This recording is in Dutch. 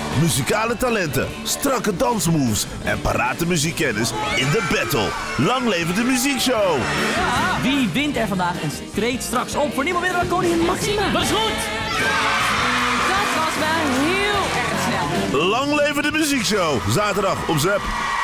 Muzikale talenten, strakke dansmoves en parate muziekkennis in de battle. Lang leven de muziekshow! Wie wint er vandaag en treedt straks op voor niemand minder dan koningin Maxima? Dat is goed! Dat was wel heel erg snel. Lang leven de muziekshow! Zaterdag op ZEP.